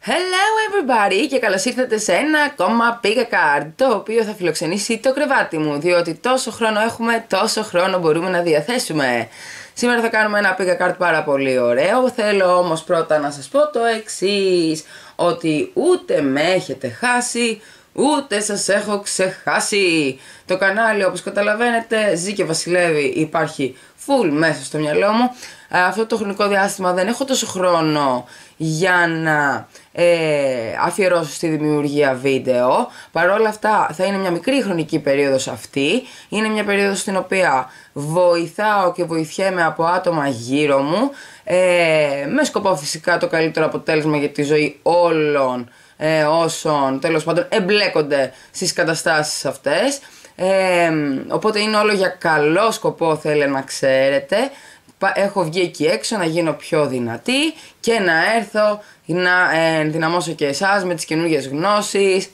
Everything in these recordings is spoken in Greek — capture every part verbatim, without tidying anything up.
Hello everybody και καλώς ήρθατε σε ένα ακόμα Pick a Card, το οποίο θα φιλοξενήσει το κρεβάτι μου, διότι τόσο χρόνο έχουμε, τόσο χρόνο μπορούμε να διαθέσουμε. Σήμερα θα κάνουμε ένα Pick a Card πάρα πολύ ωραίο. Θέλω όμως πρώτα να σας πω το εξής, ότι ούτε με έχετε χάσει, ούτε σας έχω ξεχάσει. Το κανάλι, όπως καταλαβαίνετε, ζει και βασιλεύει, υπάρχει full μέσα στο μυαλό μου. Αυτό το χρονικό διάστημα δεν έχω τόσο χρόνο για να ε, αφιερώσω στη δημιουργία βίντεο. Παρ' όλα αυτά θα είναι μια μικρή χρονική περίοδος αυτή. Είναι μια περίοδος στην οποία βοηθάω και βοηθιέμαι από άτομα γύρω μου, ε, με σκοπό φυσικά το καλύτερο αποτέλεσμα για τη ζωή όλων ε, όσων τέλος πάντων εμπλέκονται στις καταστάσεις αυτές. Ε, οπότε είναι όλο για καλό σκοπό, θέλει να ξέρετε. Έχω βγει εκεί έξω να γίνω πιο δυνατή και να έρθω να ενδυναμώσω και εσάς με τις καινούργιες γνώσεις,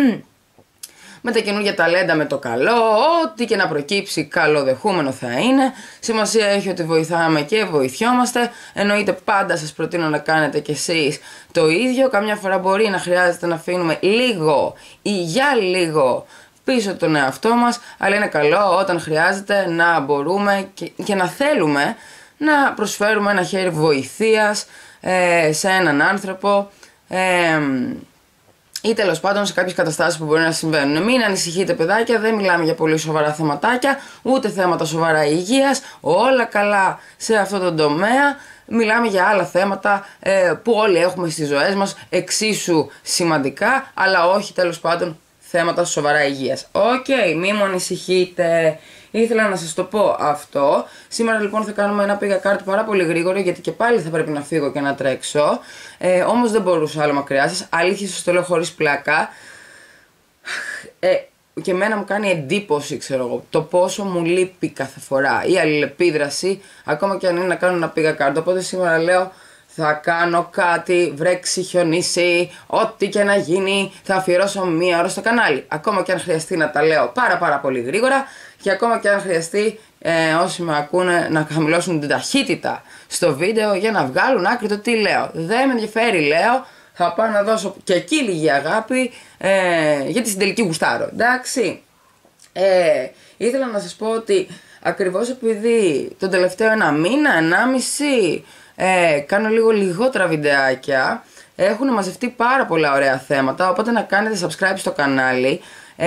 με τα καινούργια ταλέντα, με το καλό, ό,τι και να προκύψει καλοδεχούμενο θα είναι. Σημασία έχει ότι βοηθάμε και βοηθιόμαστε. Εννοείται πάντα σας προτείνω να κάνετε κι εσείς το ίδιο. Καμιά φορά μπορεί να χρειάζεται να αφήνουμε λίγο ή για λίγο πίσω τον εαυτό μας, αλλά είναι καλό όταν χρειάζεται να μπορούμε και, και να θέλουμε να προσφέρουμε ένα χέρι βοηθείας ε, σε έναν άνθρωπο ε, ή τέλος πάντων σε κάποιες καταστάσεις που μπορεί να συμβαίνουν. Μην ανησυχείτε παιδάκια, δεν μιλάμε για πολύ σοβαρά θεματάκια, ούτε θέματα σοβαρά υγείας, όλα καλά σε αυτό το τομέα. Μιλάμε για άλλα θέματα ε, που όλοι έχουμε στις ζωές μας, εξίσου σημαντικά, αλλά όχι τέλος πάντων θέματα σοβαρά υγείας. Οκ, okay, μη μου ανησυχείτε. Ήθελα να σας το πω αυτό. Σήμερα λοιπόν θα κάνουμε ένα Pick a Card πάρα πολύ γρήγορο, γιατί και πάλι θα πρέπει να φύγω και να τρέξω. Ε, όμως δεν μπορούσα άλλο μακριά σας. Αλήθεια σας το λέω χωρίς πλάκα. Ε, και εμένα μου κάνει εντύπωση, ξέρω εγώ, το πόσο μου λείπει κάθε φορά η αλληλεπίδραση, ακόμα και αν είναι να κάνω ένα Pick a Card. Οπότε σήμερα λέω, θα κάνω κάτι, βρέξει, χιονίσει, ό,τι και να γίνει, θα αφιερώσω μία ώρα στο κανάλι. Ακόμα και αν χρειαστεί να τα λέω πάρα πάρα πολύ γρήγορα και ακόμα και αν χρειαστεί ε, όσοι με ακούνε να χαμηλώσουν την ταχύτητα στο βίντεο για να βγάλουν άκρη το τι λέω. Δεν με ενδιαφέρει, λέω, θα πάω να δώσω και εκεί λίγη αγάπη, ε, γιατί στην τελική γουστάρω, εντάξει. Ε, ήθελα να σας πω ότι ακριβώς επειδή τον τελευταίο ένα μήνα, ενάμιση, Ε, κάνω λίγο λιγότερα βιντεάκια, έχουν μαζευτεί πάρα πολλά ωραία θέματα, οπότε να κάνετε subscribe στο κανάλι.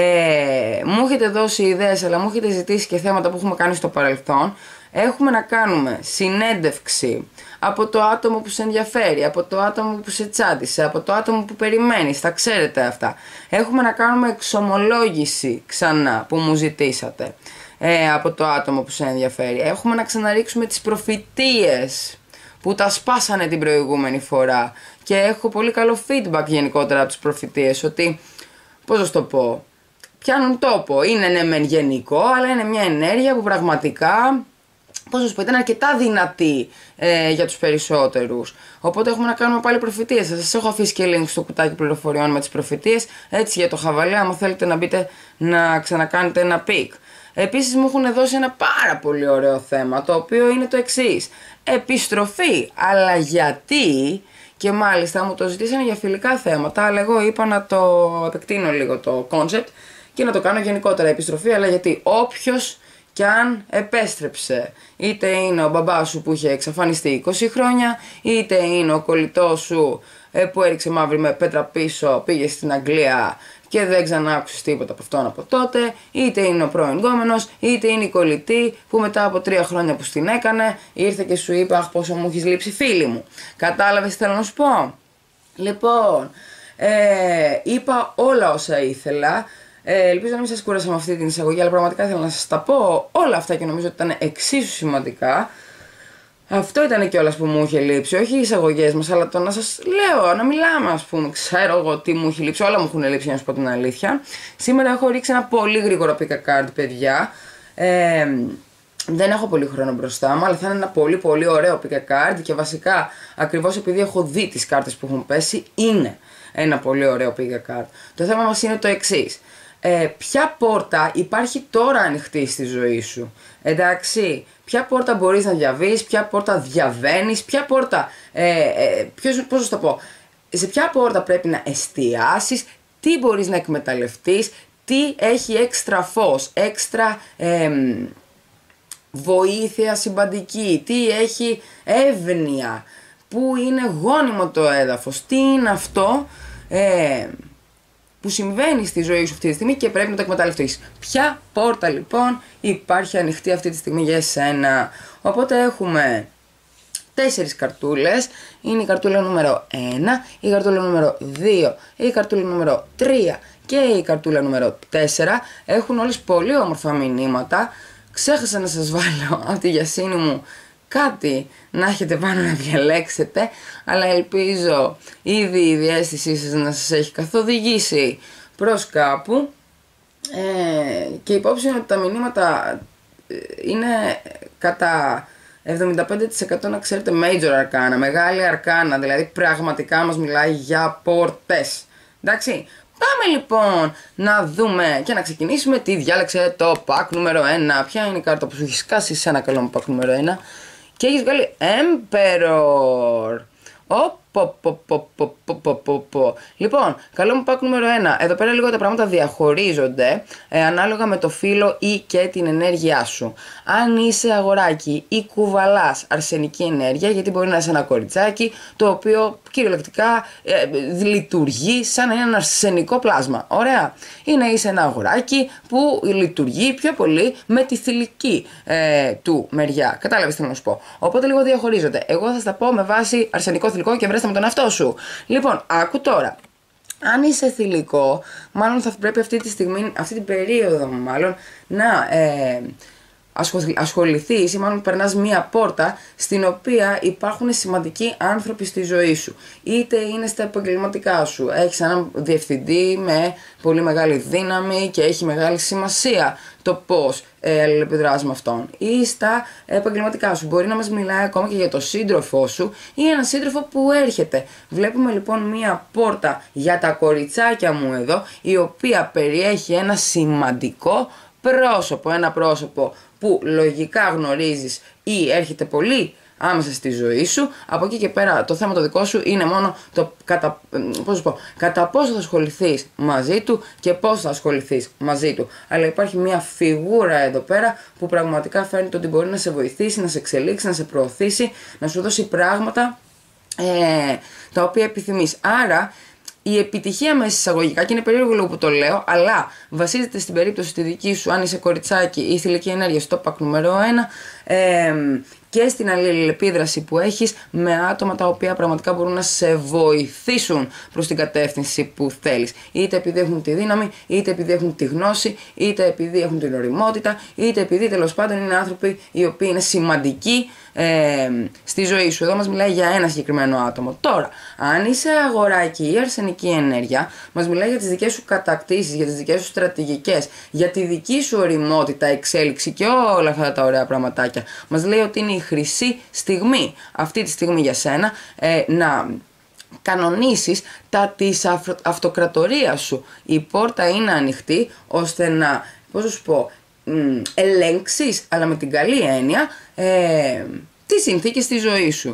ε, Μου έχετε δώσει ιδέες, αλλά μου έχετε ζητήσει και θέματα που έχουμε κάνει στο παρελθόν. Έχουμε να κάνουμε συνέντευξη από το άτομο που σε ενδιαφέρει, από το άτομο που σε τσάντισε, από το άτομο που περιμένεις, τα ξέρετε αυτά. Έχουμε να κάνουμε εξομολόγηση ξανά που μου ζητήσατε, ε, από το άτομο που σε ενδιαφέρει. Έχουμε να ξαναρίξουμε τις προφητείες που τα σπάσανε την προηγούμενη φορά και έχω πολύ καλό feedback γενικότερα από τις προφητείες, ότι, πώς να το πω, πιάνουν τόπο. Είναι ναι μεν γενικό, αλλά είναι μια ενέργεια που πραγματικά, πώς να σου πω, ήταν αρκετά δυνατή ε, για τους περισσότερους. Οπότε έχουμε να κάνουμε πάλι προφητείες. Θα σας έχω αφήσει και link στο κουτάκι πληροφοριών με τις προφητείες, έτσι για το χαβαλέ, άμα θέλετε να μπείτε να ξανακάνετε ένα pick. Επίσης μου έχουν δώσει ένα πάρα πολύ ωραίο θέμα, το οποίο είναι το εξής. Επιστροφή. Αλλά γιατί? Και μάλιστα μου το ζητήσανε για φιλικά θέματα, αλλά εγώ είπα να το επεκτείνω λίγο το concept και να το κάνω γενικότερα. Επιστροφή, αλλά γιατί όποιος κι αν επέστρεψε, είτε είναι ο μπαμπάς σου που είχε εξαφανιστεί είκοσι χρόνια, είτε είναι ο κολλητός σου που έριξε μαύρη με πέτρα πίσω, πήγε στην Αγγλία και δεν ξανά άκουσες τίποτα από αυτόν από τότε, είτε είναι ο πρώην γκόμενος, είτε είναι η κολλητή που μετά από τρία χρόνια που στην έκανε ήρθε και σου είπε, αχ, πόσο μου έχεις λείψει, φίλη μου. Κατάλαβες τι θέλω να σου πω? Λοιπόν, ε, είπα όλα όσα ήθελα. Ε, ελπίζω να μην σας κούρασα με αυτή την εισαγωγή, αλλά πραγματικά ήθελα να σας τα πω όλα αυτά και νομίζω ότι ήταν εξίσου σημαντικά. Αυτό ήταν κιόλας που μου είχε λείψει, όχι οι εισαγωγές μας, αλλά το να σας λέω, να μιλάμε, ας πούμε. Ξέρω εγώ τι μου έχει λείψει, όλα μου έχουν λείψει, να σου πω την αλήθεια. Σήμερα έχω ρίξει ένα πολύ γρήγορο Pick a Card, παιδιά. Ε, δεν έχω πολύ χρόνο μπροστά μου, αλλά θα είναι ένα πολύ πολύ ωραίο Pick a Card και βασικά, ακριβώς επειδή έχω δει τις κάρτες που έχουν πέσει, είναι ένα πολύ ωραίο Pick a Card. Το θέμα μας είναι το εξής. Ε, ποια πόρτα υπάρχει τώρα ανοιχτή στη ζωή σου? Εντάξει, ποια πόρτα μπορείς να διαβείς, ποια πόρτα διαβαίνεις, ποια πόρτα, ε, ε, ποιος, πώς θα το πω, σε ποια πόρτα πρέπει να εστιάσεις, τι μπορείς να εκμεταλλευτείς, τι έχει έξτρα φως, έξτρα ε, βοήθεια συμπαντική, τι έχει εύνοια, πού είναι γόνιμο το έδαφος, τι είναι αυτό ε, που συμβαίνει στη ζωή σου αυτή τη στιγμή και πρέπει να το εκμεταλλευτείς. Ποια πόρτα λοιπόν υπάρχει ανοιχτή αυτή τη στιγμή για εσένα? Οπότε έχουμε τέσσερις καρτούλες. Είναι η καρτούλα νούμερο ένα, η καρτούλα νούμερο δύο, η καρτούλα νούμερο τρία και η καρτούλα νούμερο τέσσερα. Έχουν όλες πολύ όμορφα μηνύματα. Ξέχασα να σας βάλω από τη Γιασίνη μου κάτι να έχετε πάνω να διαλέξετε, αλλά ελπίζω ήδη η διαίσθησή σας να σας έχει καθοδηγήσει προς κάπου ε, και υπόψη είναι ότι τα μηνύματα είναι κατά εβδομήντα πέντε τοις εκατό να ξέρετε major αρκάνα, μεγάλη αρκάνα, δηλαδή πραγματικά μας μιλάει για πόρτες. Εντάξει, πάμε λοιπόν να δούμε και να ξεκινήσουμε τι διάλεξε το pack νούμερο ένα. Ποια είναι η κάρτα που σου έχει σκάσει σε ένα καλό μου pack νούμερο ένα και έχεις βγάλει Emperor. Οπο, πο, πο, πο, πο, πο, πο. Λοιπόν, καλό μου pack νούμερο ένα. Εδώ πέρα λίγο τα πράγματα διαχωρίζονται ε, ανάλογα με το φύλο ή και την ενέργειά σου. Αν είσαι αγοράκι ή κουβαλάς αρσενική ενέργεια, γιατί μπορεί να είσαι ένα κοριτσάκι το οποίο κυριολεκτικά ε, λειτουργεί σαν να είναι ένα αρσενικό πλάσμα. Ωραία. Ή να είσαι ένα αγοράκι που λειτουργεί πιο πολύ με τη θηλυκή ε, του μεριά. Κατάλαβες τι θέλω να σου πω. Οπότε λίγο διαχωρίζονται. Εγώ θα στα πω με βάση αρσενικό, θηλυκό και βρέστε με τον εαυτό σου. Λοιπόν, άκου τώρα. Αν είσαι θηλυκό, μάλλον θα πρέπει αυτή τη στιγμή, αυτή την περίοδο μάλλον, να ε, ασχοληθείς ή μάλλον περνάς μία πόρτα στην οποία υπάρχουν σημαντικοί άνθρωποι στη ζωή σου. Είτε είναι στα επαγγελματικά σου, έχεις έναν διευθυντή με πολύ μεγάλη δύναμη και έχει μεγάλη σημασία το πώς ε, αλληλεπιδράς με αυτόν, ή στα επαγγελματικά σου. Μπορεί να μας μιλάει ακόμα και για το σύντροφό σου ή έναν σύντροφο που έρχεται. Βλέπουμε λοιπόν μία πόρτα για τα κοριτσάκια μου εδώ, η οποία περιέχει ένα σημαντικό πρόσωπο, ένα πρόσωπο που λογικά γνωρίζεις ή έρχεται πολύ άμεσα στη ζωή σου. Από εκεί και πέρα το θέμα το δικό σου είναι μόνο το κατά, πώς πω, κατά πόσο θα ασχοληθείς μαζί του και πώς θα ασχοληθείς μαζί του. Αλλά υπάρχει μια φιγούρα εδώ πέρα που πραγματικά φαίνεται ότι μπορεί να σε βοηθήσει, να σε εξελίξει, να σε προωθήσει, να σου δώσει πράγματα ε, τα οποία επιθυμείς. Άρα η επιτυχία μέσα εισαγωγικά, και είναι περίεργο λόγο που το λέω, αλλά βασίζεται στην περίπτωση τη δική σου, αν είσαι κοριτσάκι ή θηλυκή ενέργεια, στο pack νούμερο ένα, ε, και στην αλληλεπίδραση που έχεις με άτομα τα οποία πραγματικά μπορούν να σε βοηθήσουν προς την κατεύθυνση που θέλεις. Είτε επειδή έχουν τη δύναμη, είτε επειδή έχουν τη γνώση, είτε επειδή έχουν την ωριμότητα, είτε επειδή τέλος πάντων είναι άνθρωποι οι οποίοι είναι σημαντικοί ε, στη ζωή σου. Εδώ μας μιλάει για ένα συγκεκριμένο άτομο. Τώρα, αν είσαι αγοράκι ή αρσενική ενέργεια, μας μιλάει για τις δικές σου κατακτήσεις, για τις δικές σου στρατηγικές, για τη δική σου ωριμότητα, εξέλιξη και όλα αυτά τα ωραία πραγματάκια. Μας λέει ότι είναι η χρυσή στιγμή αυτή τη στιγμή για σένα ε, να κανονίσεις τα της αυτοκρατορίας σου. Η πόρτα είναι ανοιχτή ώστε να, πώς θα σου πω, μ, ελέγξεις, αλλά με την καλή έννοια, ε, τις συνθήκες της ζωής σου.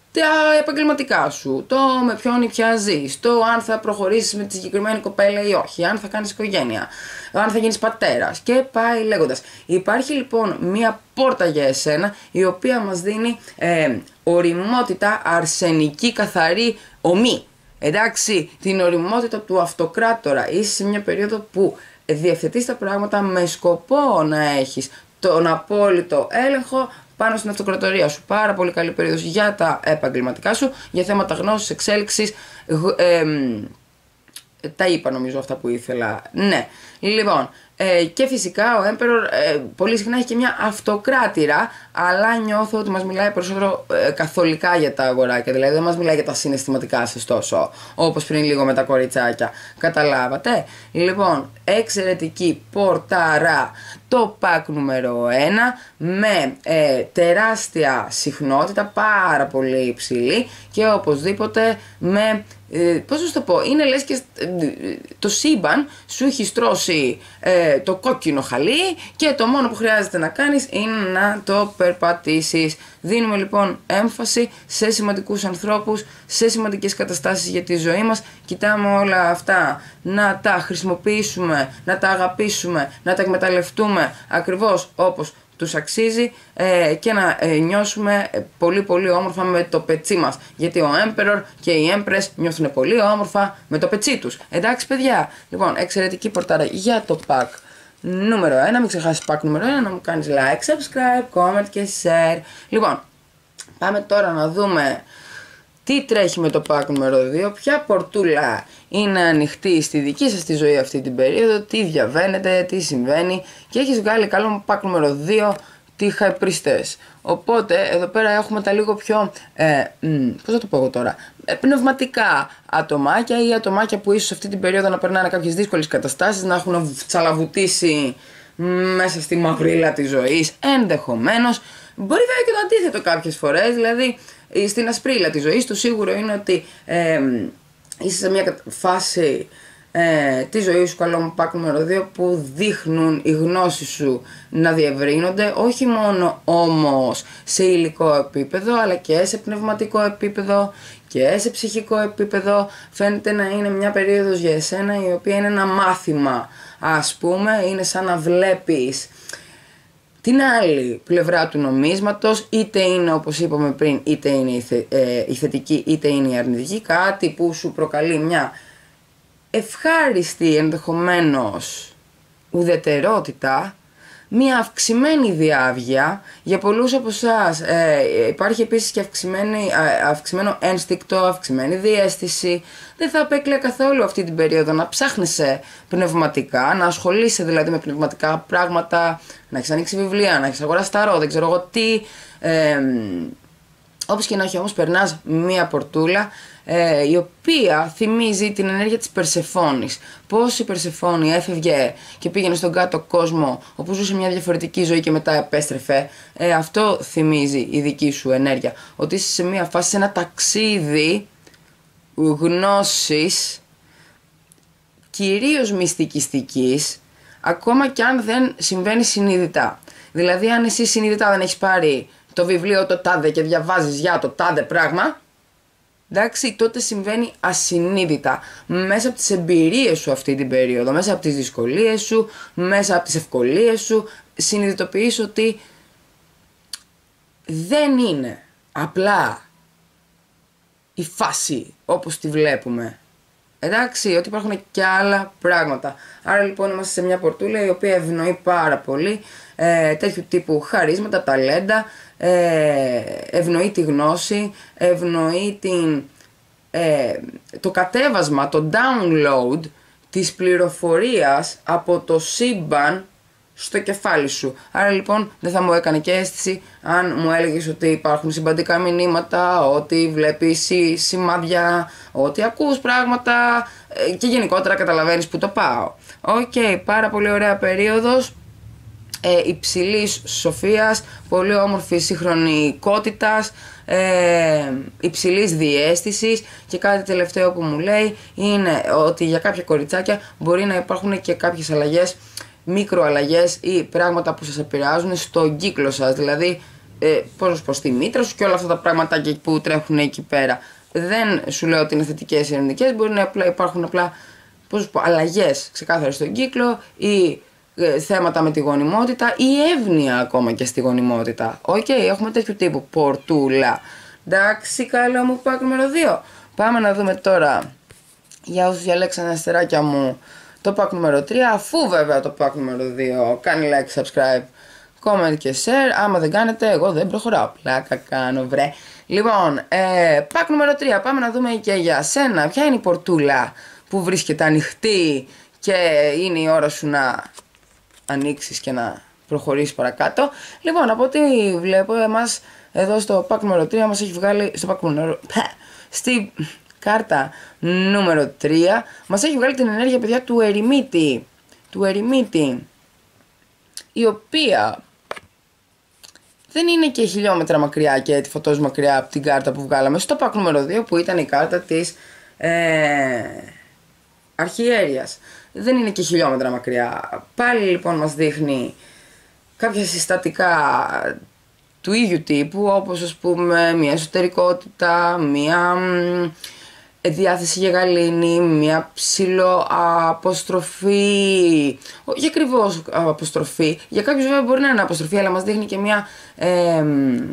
Τα επαγγελματικά σου, το με ποιον ή ποια ζεις, το αν θα προχωρήσεις με τη συγκεκριμένη κοπέλα ή όχι, αν θα κάνεις οικογένεια, αν θα γίνεις πατέρας και πάει λέγοντας. Υπάρχει λοιπόν μία πόρτα για εσένα η οποία μας δίνει ε, ωριμότητα αρσενική, καθαρή, ομή. Εντάξει, την ωριμότητα του αυτοκράτορα. Είσαι σε μια περίοδο που διευθετείς τα πράγματα με σκοπό να έχεις τον απόλυτο έλεγχο πάνω στην αυτοκρατορία σου. Πάρα πολύ καλή περίοδος για τα επαγγελματικά σου, για θέματα γνώσης, εξέλιξης. Ε, ε, τα είπα νομίζω αυτά που ήθελα. Ναι. Λοιπόν, ε, και φυσικά ο Emperor ε, πολύ συχνά έχει και μια αυτοκράτηρα, αλλά νιώθω ότι μας μιλάει περισσότερο ε, καθολικά για τα αγοράκια. Δηλαδή δεν μας μιλάει για τα συναισθηματικά σας τόσο, όπως πριν λίγο με τα κοριτσάκια. Καταλάβατε? Λοιπόν, εξαιρετική πορτάρα το pack νούμερο ένα με ε, τεράστια συχνότητα, πάρα πολύ υψηλή και οπωσδήποτε με, ε, πώς θα το πω, είναι λες και ε, το σύμπαν σου έχει στρώσει ε, ε, το κόκκινο χαλί και το μόνο που χρειάζεται να κάνεις είναι να το περπατήσεις. Δίνουμε λοιπόν έμφαση σε σημαντικούς ανθρώπους, σε σημαντικές καταστάσεις για τη ζωή μας. Κοιτάμε όλα αυτά να τα χρησιμοποιήσουμε, να τα αγαπήσουμε, να τα εκμεταλλευτούμε ακριβώς όπως τους αξίζει ε, και να ε, νιώσουμε πολύ πολύ όμορφα με το πετσί μας. Γιατί ο Emperor και οι Empress νιώθουν πολύ όμορφα με το πετσί τους. Εντάξει παιδιά, λοιπόν, εξαιρετική πορτάρα για το pack νούμερο ένα. Μην ξεχάσεις pack νούμερο ένα, να μου κάνεις like, subscribe, comment και share. Λοιπόν, πάμε τώρα να δούμε τι τρέχει με το pack νούμερο δύο, ποια πορτούλα είναι ανοιχτή στη δική σας τη ζωή αυτή την περίοδο, τι διαβαίνετε, τι συμβαίνει, και έχεις βγάλει καλό pack νούμερο δύο, τι χαϊπριστές. Οπότε εδώ πέρα έχουμε τα λίγο πιο, ε, μ, πώς θα το πω εγώ τώρα, ε, πνευματικά ατομάκια ή ατομάκια που ίσως αυτή την περίοδο να περνάνε κάποιες δύσκολες καταστάσεις, να έχουν τσαλαβουτήσει μέσα στη μαυρίλα της ζωής, ενδεχομένως. Μπορεί βέβαια και το αντίθετο κάποιες φορές, δηλαδή στην ασπρίλα της ζωής. Το σίγουρο είναι ότι ε, είσαι σε μια φάση ε, τη ζωή σου, καλό μου pack νούμερο δύο, που δείχνουν οι γνώσεις σου να διευρύνονται, όχι μόνο όμως σε υλικό επίπεδο, αλλά και σε πνευματικό επίπεδο και σε ψυχικό επίπεδο. Φαίνεται να είναι μια περίοδος για εσένα η οποία είναι ένα μάθημα, ας πούμε, είναι σαν να βλέπεις την άλλη πλευρά του νομίσματος, είτε είναι, όπως είπαμε πριν, είτε είναι η, θε, ε, η θετική είτε είναι η αρνητική, κάτι που σου προκαλεί μια ευχάριστη ενδεχομένως ουδετερότητα, μια αυξημένη διάβγεια. Για πολλούς από εσάς ε, υπάρχει επίσης και αυξημένη, ε, αυξημένο ένστικτο, αυξημένη διαίσθηση. Δεν θα απέκλεια καθόλου αυτή την περίοδο να ψάχνεσαι πνευματικά, να ασχολείσαι δηλαδή με πνευματικά πράγματα, να έχεις ανοίξει βιβλία, να έχεις αγοράσει ταρό, δεν ξέρω εγώ τι. Ε, όπως και να έχει όμως, περνάς μία πορτούλα ε, η οποία θυμίζει την ενέργεια της Περσεφόνης. Πώς η Περσεφόνη έφευγε και πήγαινε στον κάτω κόσμο, όπου ζούσε μια διαφορετική ζωή και μετά επέστρεφε. Ε, αυτό θυμίζει η δική σου ενέργεια. Ότι είσαι σε μια φάση, σε ένα ταξίδι γνώσης, κυρίως μυστικιστικής, ακόμα και αν δεν συμβαίνει συνείδητα. Δηλαδή, αν εσύ συνείδητα δεν έχεις πάρει το βιβλίο το τάδε και διαβάζεις για το τάδε πράγμα, εντάξει, τότε συμβαίνει ασυνείδητα, μέσα από τις εμπειρίες σου αυτή την περίοδο, μέσα από τις δυσκολίες σου, μέσα από τις ευκολίες σου, συνειδητοποιείς ότι δεν είναι απλά η φάση όπως τη βλέπουμε. Εντάξει, ότι υπάρχουν και άλλα πράγματα. Άρα λοιπόν είμαστε σε μια πορτούλα η οποία ευνοεί πάρα πολύ ε, τέτοιου τύπου χαρίσματα, ταλέντα, ε, ευνοεί τη γνώση, ευνοεί την, ε, το κατέβασμα, το download της πληροφορίας από το σύμπαν στο κεφάλι σου. Άρα λοιπόν δεν θα μου έκανε και αίσθηση αν μου έλεγες ότι υπάρχουν συμπαντικά μηνύματα, ότι βλέπεις σημάδια, ότι ακούς πράγματα και γενικότερα καταλαβαίνεις που το πάω. Οκ, okay, πάρα πολύ ωραία περίοδος ε, υψηλής σοφίας, πολύ όμορφη συγχρονικότητας, ε, υψηλής διαίσθησης. Και κάτι τελευταίο που μου λέει είναι ότι για κάποια κοριτσάκια μπορεί να υπάρχουν και κάποιες αλλαγές, μικροαλλαγές ή πράγματα που σας επηρεάζουν στον κύκλο σας, δηλαδή ε, πώς προς τη μήτρα σου και όλα αυτά τα πράγματα που τρέχουν εκεί πέρα. Δεν σου λέω ότι είναι θετικές ή αρνητικές, μπορεί να απλά, υπάρχουν απλά πώς πω, αλλαγές ξεκάθαρες στον κύκλο ή ε, θέματα με τη γονιμότητα ή εύνοια ακόμα και στη γονιμότητα. Οκ, okay, έχουμε τέτοιου τύπου πορτούλα. Εντάξει, καλό μου pack νούμερο δύο. Πάμε να δούμε τώρα, για όσους διαλέξανε αστεράκια μου, το pack νούμερο τρία, αφού βέβαια το pack νούμερο δύο κάνει like, subscribe, comment και share. Άμα δεν κάνετε, εγώ δεν προχωράω. Πλάκα κάνω, βρε. Λοιπόν, ε, pack νούμερο τρία, πάμε να δούμε και για σένα. Ποια είναι η πορτούλα που βρίσκεται ανοιχτή και είναι η ώρα σου να ανοίξεις και να προχωρήσεις παρακάτω. Λοιπόν, από ό,τι βλέπω, εμάς εδώ στο pack νούμερο τρία μας έχει βγάλει, στο pack νούμερο, στη κάρτα νούμερο τρία μας έχει βγάλει την ενέργεια, παιδιά, του ερημίτη, του ερημίτη, η οποία δεν είναι και χιλιόμετρα μακριά και τη φωτός μακριά από την κάρτα που βγάλαμε στο pack νούμερο δύο, που ήταν η κάρτα της ε, αρχιέρειας. δεν είναι και χιλιόμετρα μακριά. Πάλι λοιπόν μας δείχνει κάποια συστατικά του ίδιου τύπου, όπως ας πούμε μια εσωτερικότητα, μια διάθεση για γαλήνη, μια ψιλοαποστροφή, όχι ακριβώς αποστροφή, για κάποιους βέβαια μπορεί να είναι αποστροφή, αλλά μας δείχνει και μια ε,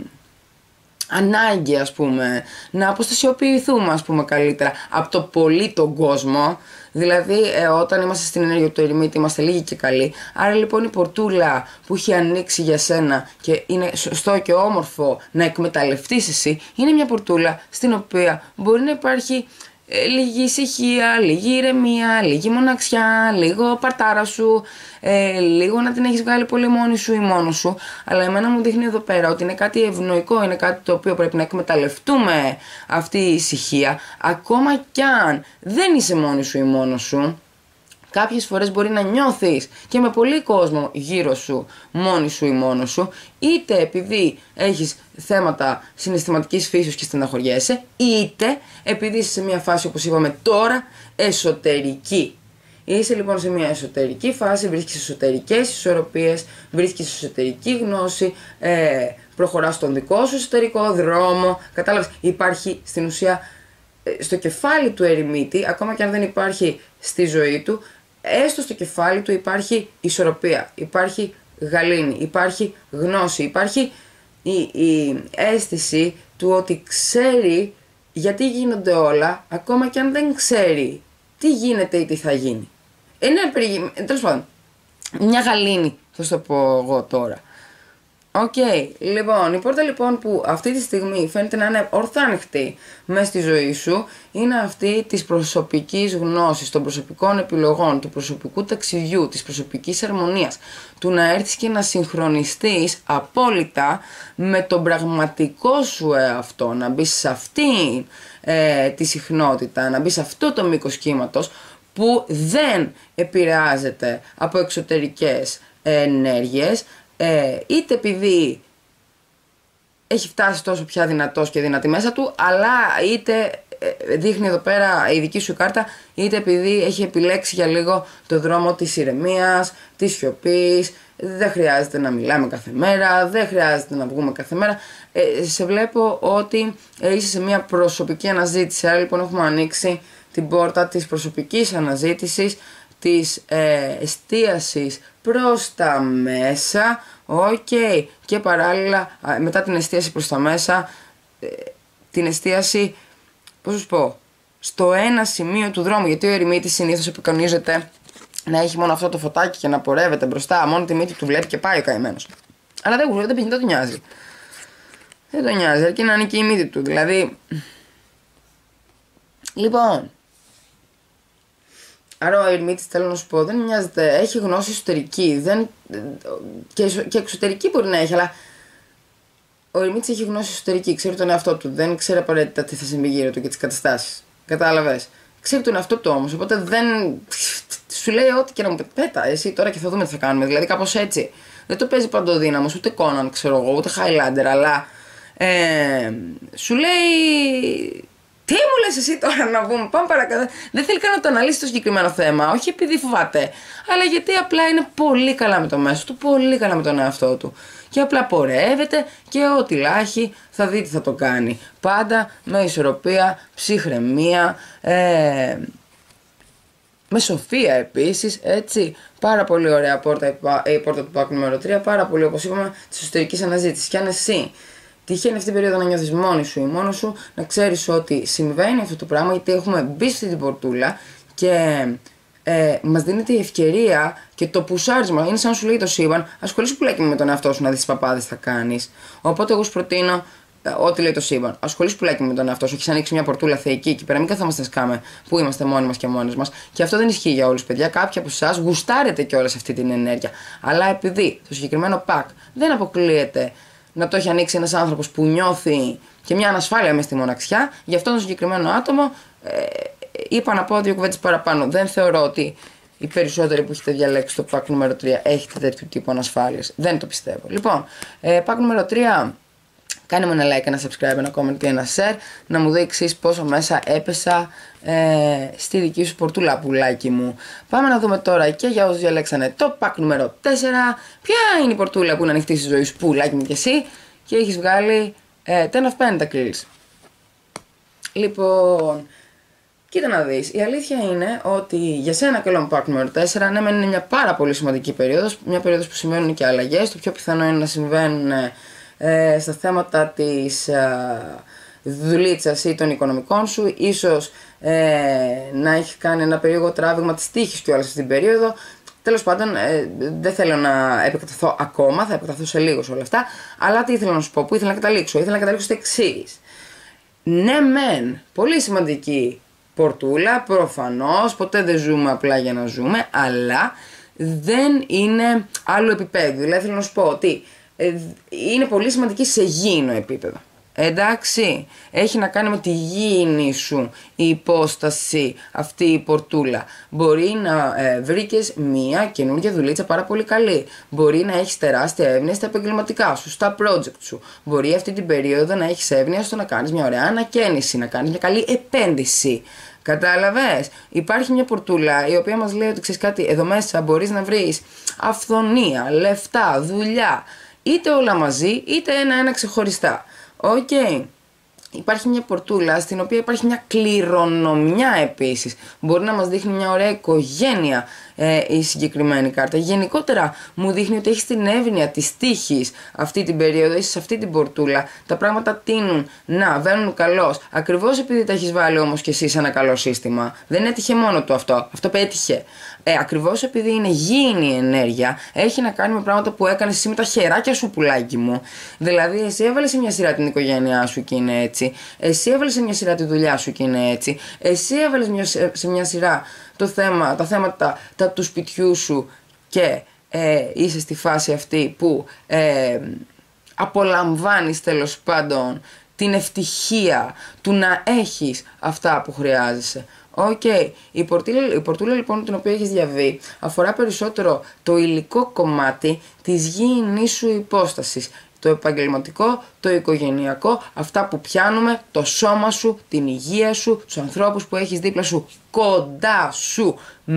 ανάγκη, ας πούμε, να αποστασιοποιηθούμε, ας πούμε, καλύτερα από το πολύ τον κόσμο. Δηλαδή ε, όταν είμαστε στην ενέργεια του ερημίτη είμαστε λίγοι και καλοί. Άρα λοιπόν η πορτούλα που έχει ανοίξει για σένα και είναι σωστό και όμορφο να εκμεταλλευτείς εσύ, είναι μια πορτούλα στην οποία μπορεί να υπάρχει ε, λίγη ησυχία, λίγη ηρεμία, λίγη μοναξιά, λίγο παρτάρα σου, ε, λίγο να την έχεις βγάλει πολύ μόνη σου ή μόνος σου. Αλλά εμένα μου δείχνει εδώ πέρα ότι είναι κάτι ευνοϊκό, είναι κάτι το οποίο πρέπει να εκμεταλλευτούμε αυτή η ησυχία, ακόμα κι αν δεν είσαι μόνη σου ή μόνος σου. Κάποιες φορές μπορεί να νιώθεις και με πολύ κόσμο γύρω σου, μόνη σου ή μόνος σου, είτε επειδή έχεις θέματα συναισθηματικής φύσεως και στεναχωριέσαι, είτε επειδή είσαι σε μια φάση, όπως είπαμε τώρα, εσωτερική. Είσαι λοιπόν σε μια εσωτερική φάση, βρίσκεις εσωτερικές ισορροπίες, βρίσκεις εσωτερική γνώση, ε, προχωράς στον δικό σου εσωτερικό δρόμο, κατάλαβες, υπάρχει στην ουσία ε, στο κεφάλι του ερημίτη, ακόμα και αν δεν υπάρχει στη ζωή του, έστω στο κεφάλι του υπάρχει ισορροπία, υπάρχει γαλήνη, υπάρχει γνώση, υπάρχει η, η αίσθηση του ότι ξέρει γιατί γίνονται όλα, ακόμα και αν δεν ξέρει τι γίνεται ή τι θα γίνει. Είναι περί... τέλος πάντων, μια γαλήνη θα σου το πω εγώ τώρα. Οκ, okay. Λοιπόν, η πόρτα λοιπόν που αυτή τη στιγμή φαίνεται να είναι ορθά ανοιχτή μέσα στη ζωή σου είναι αυτή της προσωπικής γνώσης, των προσωπικών επιλογών, του προσωπικού ταξιδιού, της προσωπικής αρμονίας, του να έρθεις και να συγχρονιστείς απόλυτα με τον πραγματικό σου εαυτό, να μπεις σε αυτή ε, τη συχνότητα, να μπεις σε αυτό το μήκος κύματος που δεν επηρεάζεται από εξωτερικές ενέργειες, Ε, είτε επειδή έχει φτάσει τόσο πια δυνατός και δυνατή μέσα του, αλλά είτε ε, δείχνει εδώ πέρα η δική σου κάρτα, είτε επειδή έχει επιλέξει για λίγο το δρόμο της ηρεμίας, της σιωπής. Δεν χρειάζεται να μιλάμε κάθε μέρα, δεν χρειάζεται να βγούμε κάθε μέρα. Ε, σε βλέπω ότι ε, είσαι σε μια προσωπική αναζήτηση, άρα λοιπόν έχουμε ανοίξει την πόρτα της προσωπικής αναζήτησης, της ε, εστίασης προς τα μέσα. Οκ, okay. Και παράλληλα μετά την εστίαση προς τα μέσα, ε, την εστίαση, πώς σου πω, στο ένα σημείο του δρόμου, γιατί ο ερημίτης συνήθως επικονίζεται να έχει μόνο αυτό το φωτάκι και να πορεύεται μπροστά, μόνο τη μύτη του βλέπει και πάει ο καημένος. Αλλά δεν γουρεύει, δεν τον νοιάζει. Δεν τον νοιάζει, αρκεί να είναι και η μύτη του, δηλαδή. Λοιπόν, άρα ο ερημίτης, θέλω να σου πω, δεν νοιάζεται, έχει γνώση εσωτερική, δεν, και, και εξωτερική μπορεί να έχει, αλλά ο ερημίτης έχει γνώση εσωτερική, ξέρει τον εαυτό του, δεν ξέρει απαραίτητα τι θα συμβεί γύρω του και τις καταστάσεις. Κατάλαβες. Ξέρει τον εαυτό του όμως, οπότε δεν σου λέει ό,τι και να μου πει, πέτα εσύ τώρα και θα δούμε τι θα κάνουμε, δηλαδή κάπως έτσι. Δεν το παίζει παντοδύναμος, ούτε Conan ξέρω εγώ, ούτε Highlander, αλλά ε, σου λέει... Τι μου λες εσύ τώρα να βγούμε, πάμε παρακάτω. Δεν θέλει καν να το αναλύσει το συγκεκριμένο θέμα, όχι επειδή φοβάται, αλλά γιατί απλά είναι πολύ καλά με το μέσο του, πολύ καλά με τον εαυτό του. Και απλά πορεύεται και ό,τι λάχει θα δει τι θα το κάνει. Πάντα με ισορροπία, ψυχραιμία, ε, με σοφία επίσης, έτσι. Πάρα πολύ ωραία πόρτα, η πόρτα του πάκου νούμερο τρία, πάρα πολύ όπως είπαμε της εσωτερικής αναζήτησης. Και αν εσύ τυχαίνει αυτή την περίοδο να νιώθεις μόνη σου ή μόνος σου, να ξέρεις ότι συμβαίνει αυτό το πράγμα, γιατί έχουμε μπει σε αυτή την πορτούλα και ε, μας δίνεται η ευκαιρία και το πουσάρισμα. Είναι σαν να σου λέει το σύμπαν, ασχολήσου πουλάκι με τον εαυτό σου να δεις τι παπάδες θα κάνεις. Οπότε εγώ σου προτείνω ε, ό,τι λέει το σύμπαν. Ασχολήσου πουλάκι με τον εαυτό σου. Έχεις ανοίξει μια πορτούλα θεϊκή εκεί πέρα. Μην καθόμαστε σκάμε που είμαστε μόνοι μας και μόνοι μας. Και αυτό δεν ισχύει για όλους, παιδιά. Κάποιοι από εσάς γουστάρετε κιόλας αυτή την ενέργεια. Αλλά επειδή το συγκεκριμένο πακ δεν αποκλείεται να το έχει ανοίξει ένας άνθρωπος που νιώθει και μια ανασφάλεια μες στη μοναξιά, για αυτόν τον συγκεκριμένο άτομο ε, είπα να πω δύο κουβέντες παραπάνω. Δεν θεωρώ ότι οι περισσότεροι που έχετε διαλέξει το πακ νούμερο τρία έχετε τέτοιου τύπου ανασφάλειες. Δεν το πιστεύω. Λοιπόν, ε, πακ νούμερο τρία, Κάνε μου ένα like, ένα subscribe, ένα comment και ένα share, να μου δείξεις πόσο μέσα έπεσα ε, στη δική σου πορτούλα, πουλάκι μου. Πάμε να δούμε τώρα και για όσους διαλέξανε το pack νούμερο τέσσερα. Ποια είναι η πορτούλα που είναι ανοιχτή στη ζωή σου, πουλάκι μου, και εσύ, και έχεις βγάλει ε, Ten of Pentacles. Λοιπόν, κοίτα να δεις, η αλήθεια είναι ότι για σένα καλό pack νούμερο τέσσερα, ναι, είναι μια πάρα πολύ σημαντική περίοδος, μια περίοδος που συμβαίνουν και αλλαγές. Το πιο πιθανό είναι να συμβαίνουν ε, στα θέματα της ε, δουλίτσας ή των οικονομικών σου, ίσως ε, να έχει κάνει ένα περίεργο τράβηγμα της τύχης κιόλας στην περίοδο. Τέλος πάντων, ε, δεν θέλω να επεκταθώ ακόμα, θα επεκταθώ σε λίγο σε όλα αυτά, αλλά τι ήθελα να σου πω, που ήθελα να καταλήξω, ήθελα να καταλήξω στο εξής. Ναι μεν, πολύ σημαντική πορτούλα, προφανώς, ποτέ δεν ζούμε απλά για να ζούμε, αλλά δεν είναι άλλου επίπεδου. Δηλαδή θέλω να σου πω ότι ε, είναι πολύ σημαντική σε γήινο επίπεδο. Εντάξει, έχει να κάνει με τη γήινη σου η υπόσταση αυτή η πορτούλα. Μπορεί να ε, βρήκες μία καινούργια δουλίτσα πάρα πολύ καλή. Μπορεί να έχεις τεράστια εύνοια στα επαγγελματικά σου, στα project σου. Μπορεί αυτή την περίοδο να έχεις εύνοια στο να κάνεις μια ωραία ανακαίνιση, να κάνεις μια καλή επένδυση. Κατάλαβες, υπάρχει μια πορτούλα η οποία μας λέει ότι ξέρεις κάτι, εδώ μέσα μπορείς να βρεις αυθονία, λεφτά, δουλειά, είτε όλα μαζί είτε ένα-ένα ξεχωριστά. Οκ. Okay. Υπάρχει μια πορτούλα στην οποία υπάρχει μια κληρονομιά επίσης. Μπορεί να μας δείχνει μια ωραία οικογένεια ε, η συγκεκριμένη κάρτα. Γενικότερα μου δείχνει ότι έχεις την εύνοια της τύχης αυτή την περίοδο, είσαι σε αυτή την πορτούλα. Τα πράγματα τείνουν να βαίνουν καλώς. Ακριβώς επειδή τα έχεις βάλει όμως και εσύ σε ένα καλό σύστημα. Δεν έτυχε μόνο του αυτό. Αυτό πέτυχε. Ε, ακριβώς επειδή είναι γήινη η ενέργεια, έχει να κάνει με πράγματα που έκανες εσύ με τα χεράκια σου, πουλάκι μου. Δηλαδή, εσύ έβαλες σε μια σειρά την οικογένειά σου και είναι έτσι. Εσύ έβαλες σε μια σειρά τη δουλειά σου και είναι έτσι. Εσύ έβαλες μια, σε μια σειρά το θέμα, τα θέματα τα, του σπιτιού σου και ε, είσαι στη φάση αυτή που ε, απολαμβάνεις τέλος πάντων την ευτυχία του να έχεις αυτά που χρειάζεσαι. Οκ, okay. η, πορτούλα, η πορτούλα λοιπόν την οποία έχεις διαβεί αφορά περισσότερο το υλικό κομμάτι της γήινής σου υπόστασης. Το επαγγελματικό, το οικογενειακό, αυτά που πιάνουμε, το σώμα σου, την υγεία σου, τους ανθρώπους που έχεις δίπλα σου, κοντά σου,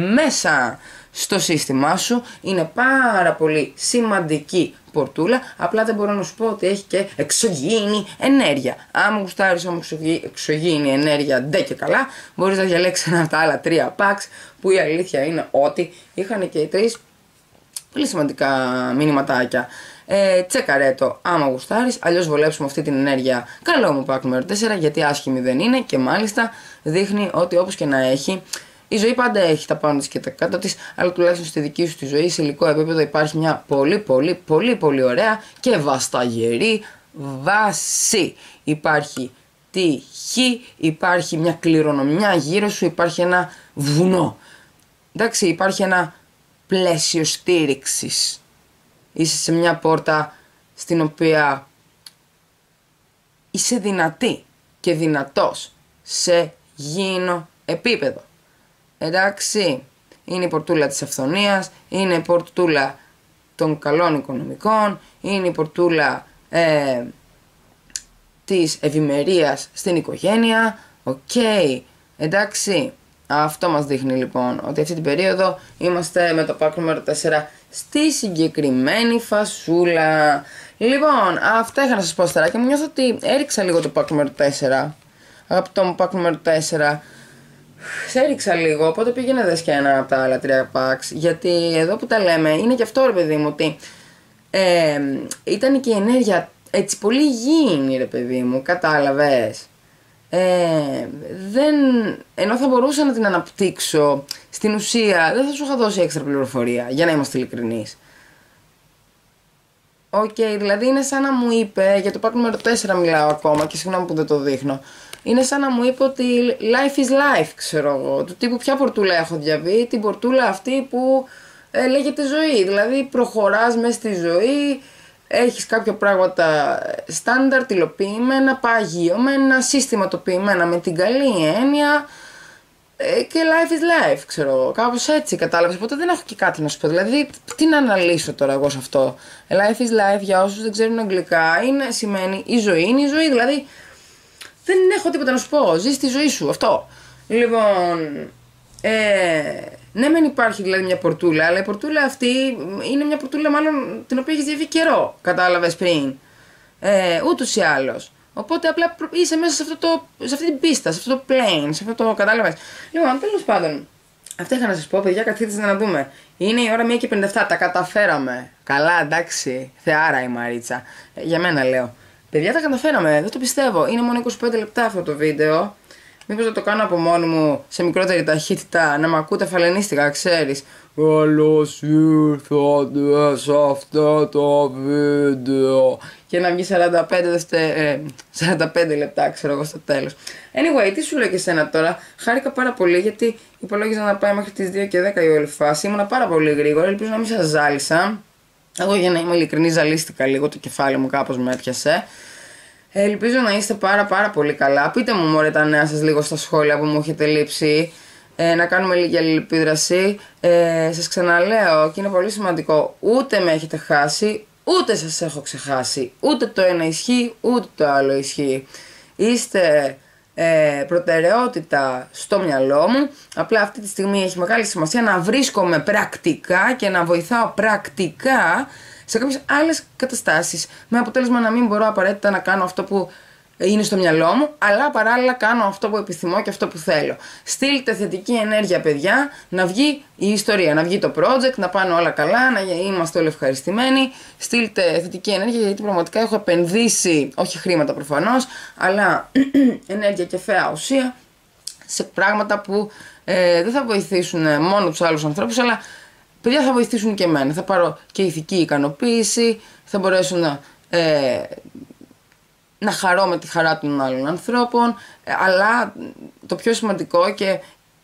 μέσα στο σύστημά σου. Είναι πάρα πολύ σημαντική πορτούλα, απλά δεν μπορώ να σου πω ότι έχει και εξωγήινη ενέργεια. Αν γουστάρεις όμως εξωγήινη ενέργεια, ντε και καλά, μπορείς να διαλέξεις ένα από τα άλλα τρία packs, που η αλήθεια είναι ότι είχαν και οι τρεις πολύ σημαντικά μηνυματάκια. Ε, τσέκαρε το άμα γουστάρεις, αλλιώς βολέψουμε αυτή την ενέργεια. Καλό μου pack νούμερο τέσσερα, γιατί άσχημη δεν είναι και μάλιστα δείχνει ότι όπως και να έχει, η ζωή πάντα έχει τα πάνω της και τα κάτω της, αλλά τουλάχιστον στη δική σου τη ζωή, σε υλικό επίπεδο, υπάρχει μια πολύ πολύ πολύ πολύ ωραία και βασταγερή βάση. Υπάρχει τύχη, υπάρχει μια κληρονομιά γύρω σου, υπάρχει ένα βουνό. Εντάξει, υπάρχει ένα πλαίσιο στήριξης. Είσαι σε μια πόρτα στην οποία είσαι δυνατή και δυνατός σε γήινο επίπεδο. Εντάξει, είναι η πορτούλα της αυθονίας, είναι η πορτούλα των καλών οικονομικών, είναι η πορτούλα ε, της ευημερίας στην οικογένεια. Οκ, okay. Εντάξει, αυτό μας δείχνει λοιπόν ότι αυτή την περίοδο είμαστε με το pack νούμερο τέσσερα στη συγκεκριμένη φασούλα. Λοιπόν, αυτά είχα να σας πω αστεράκια μου. Νιώθω ότι έριξα λίγο το pack νούμερο τέσσερα. Αγαπητό μου pack νούμερο τέσσερα, σε έριξα λίγο, οπότε πήγαινε δες και ένα από τα άλλα τρία packs. Γιατί εδώ που τα λέμε είναι και αυτό, ρε παιδί μου, ότι ε, ήταν και η ενέργεια έτσι πολύ γήινη, ρε παιδί μου, κατάλαβες. Ε, δεν, ενώ θα μπορούσα να την αναπτύξω, στην ουσία δεν θα σου είχα δώσει έξτρα πληροφορία, για να είμαστε ειλικρινείς. Οκ, okay, δηλαδή είναι σαν να μου είπε, για το pack νούμερο τέσσερα μιλάω ακόμα και συγγνώμη που δεν το δείχνω, είναι σαν να μου είπε ότι life is life, ξέρω εγώ, του τύπου ποια πορτούλα έχω διαβεί, την πορτούλα αυτή που ε, λέγεται ζωή, δηλαδή προχωράς μέσα στη ζωή, έχεις κάποια πράγματα στάνταρ, τυλοποιημένα, παγιωμένα, συστηματοποιημένα με την καλή έννοια Ε, και life is life, ξέρω εγώ. Κάπως έτσι, κατάλαβες. Οπότε δεν έχω και κάτι να σου πω. Δηλαδή, τι να αναλύσω τώρα εγώ σε αυτό. Life is life, για όσους δεν ξέρουν αγγλικά, είναι, σημαίνει η ζωή είναι η ζωή. Δηλαδή, δεν έχω τίποτα να σου πω. Ζεις τη ζωή σου, αυτό. Λοιπόν. Ε, ναι, μεν υπάρχει δηλαδή μια πορτούλα, αλλά η πορτούλα αυτή είναι μια πορτούλα μάλλον την οποία έχεις διαβεί καιρό. Κατάλαβες πριν. Ε, ούτως ή άλλως. Οπότε απλά είσαι μέσα σε, αυτό το, σε αυτή την πίστα, σε αυτό το plane, σε αυτό το. Κατάλαβες. Λοιπόν, τέλος πάντων. Αυτά είχα να σας πω, παιδιά, καθίστε να δούμε. Είναι η ώρα μία και πενήντα επτά, τα καταφέραμε. Καλά, εντάξει. Θεάρα η Μαρίτσα. Ε, για μένα λέω. Παιδιά, τα καταφέραμε, δεν το πιστεύω. Είναι μόνο είκοσι πέντε λεπτά αυτό το βίντεο. Μήπως θα το κάνω από μόνη μου σε μικρότερη ταχύτητα, να μ' ακούτε φαλενίστικα, ξέρεις. Καλώς ήρθατε σε αυτό το βίντεο. Και να βγει σαράντα πέντε, δευτε... ε, σαράντα πέντε λεπτά, ξέρω εγώ, στο τέλος. Anyway, τι σου λέω και εσένα τώρα. Χάρηκα πάρα πολύ γιατί υπολόγιζα να πάει μέχρι τις δύο και δέκα η όλη φάση. Ήμουνα πάρα πολύ γρήγορα, ελπίζω να μην σας ζάλισα. Εγώ, για να είμαι ειλικρινή, ζαλίστηκα λίγο, το κεφάλι μου κάπως με έπιασε. Ελπίζω να είστε πάρα πάρα πολύ καλά. Πείτε μου μωρέ τα νέα σας λίγο στα σχόλια που μου έχετε λείψει. Ε, να κάνουμε λίγη αλληλεπίδραση. Ε, σας ξαναλέω και είναι πολύ σημαντικό. Ούτε με έχετε χάσει, ούτε σας έχω ξεχάσει. Ούτε το ένα ισχύει, ούτε το άλλο ισχύει. Είστε ε, προτεραιότητα στο μυαλό μου. Απλά αυτή τη στιγμή έχει μεγάλη σημασία να βρίσκομαι πρακτικά και να βοηθάω πρακτικά σε κάποιες άλλες καταστάσεις, με αποτέλεσμα να μην μπορώ απαραίτητα να κάνω αυτό που είναι στο μυαλό μου, αλλά παράλληλα κάνω αυτό που επιθυμώ και αυτό που θέλω. Στείλτε θετική ενέργεια, παιδιά, να βγει η ιστορία, να βγει το project, να πάνε όλα καλά, να είμαστε όλοι ευχαριστημένοι. Στείλτε θετική ενέργεια, γιατί πραγματικά έχω επενδύσει, όχι χρήματα προφανώς, αλλά ενέργεια και φαία ουσία σε πράγματα που ε, δεν θα βοηθήσουν μόνο τους άλλους ανθρώπους, αλλά παιδιά θα βοηθήσουν και εμένα. Θα πάρω και ηθική ικανοποίηση, θα μπορέσω να, ε, να χαρώ με τη χαρά των άλλων ανθρώπων, ε, αλλά το πιο σημαντικό, και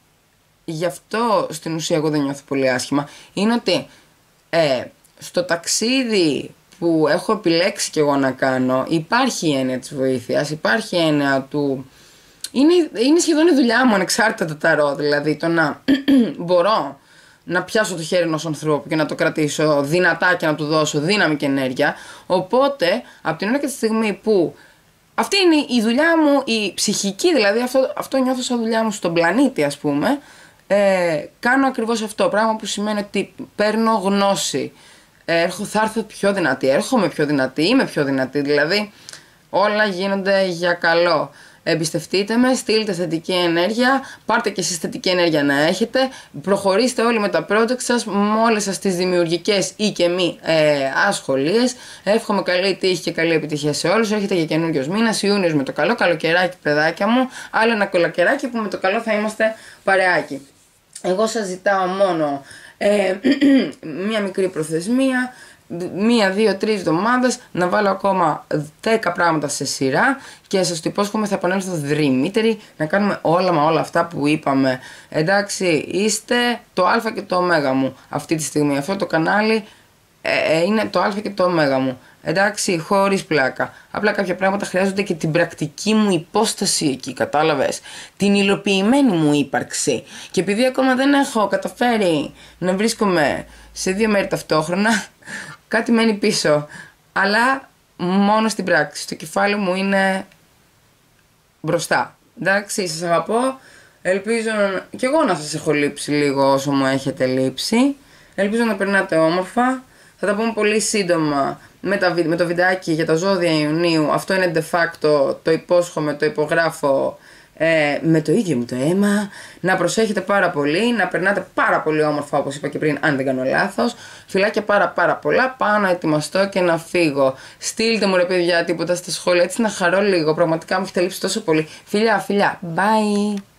γι' αυτό στην ουσία εγώ δεν νιώθω πολύ άσχημα, είναι ότι ε, στο ταξίδι που έχω επιλέξει και εγώ να κάνω υπάρχει η έννοια της βοήθειας, υπάρχει η έννοια του. Είναι, είναι σχεδόν η δουλειά μου ανεξάρτητα το ταρό, δηλαδή το να μπορώ να πιάσω το χέρι ενός ανθρώπου και να το κρατήσω δυνατά και να του δώσω δύναμη και ενέργεια. Οπότε, από την ώρα και τη στιγμή που αυτή είναι η δουλειά μου, η ψυχική, δηλαδή αυτό, αυτό νιώθω σαν δουλειά μου στον πλανήτη, ας πούμε, ε, κάνω ακριβώς αυτό. Πράγμα που σημαίνει ότι παίρνω γνώση. Ε, έρχω, θα έρθω πιο δυνατή, έρχομαι πιο δυνατή, είμαι πιο δυνατή, δηλαδή όλα γίνονται για καλό. Εμπιστευτείτε με, στείλτε θετική ενέργεια, πάρτε και εσείς θετική ενέργεια να έχετε, προχωρήστε όλοι με τα project σας, με όλες σας τις δημιουργικές ή και μη ε, ασχολίες. Εύχομαι καλή τύχη και καλή επιτυχία σε όλους. Έρχεται για καινούριος μήνας, Ιούνιος με το καλό, καλοκαιράκι παιδάκια μου, άλλο ένα κολακεράκι που με το καλό θα είμαστε παρεάκι. Εγώ σας ζητάω μόνο ε, μία μικρή προθεσμία, μία, δύο, τρεις εβδομάδες να βάλω ακόμα δέκα πράγματα σε σειρά και σας το υπόσχομαι θα επανέλθω δρυμύτερη να κάνουμε όλα μα όλα αυτά που είπαμε. Εντάξει, είστε το α και το ω μου αυτή τη στιγμή. Αυτό το κανάλι ε, είναι το α και το ω μου. Εντάξει, χωρίς πλάκα. Απλά κάποια πράγματα χρειάζονται και την πρακτική μου υπόσταση εκεί, κατάλαβες. Την υλοποιημένη μου ύπαρξη. Και επειδή ακόμα δεν έχω καταφέρει να βρίσκομαι σε δύο μέρη ταυτόχρονα, κάτι μένει πίσω. Αλλά μόνο στην πράξη. Το κεφάλι μου είναι μπροστά. Εντάξει, σας αγαπώ. Ελπίζω και εγώ να σας έχω λείψει λίγο όσο μου έχετε λείψει. Ελπίζω να περνάτε όμορφα. Θα τα πούμε πολύ σύντομα με, τα, με το βιντεάκι για τα ζώδια Ιουνίου. Αυτό είναι de facto, το υπόσχομαι, το υπογράφω ε, με το ίδιο μου το αίμα. Να προσέχετε πάρα πολύ, να περνάτε πάρα πολύ όμορφα όπως είπα και πριν, αν δεν κάνω λάθος. Φιλάκια πάρα πάρα πολλά, πάω να ετοιμαστώ και να φύγω. Στείλτε μου ρε παιδιά τίποτα στα σχόλια, έτσι να χαρώ λίγο, πραγματικά μου έχετε λείψει τόσο πολύ. Φιλιά, φιλιά, bye!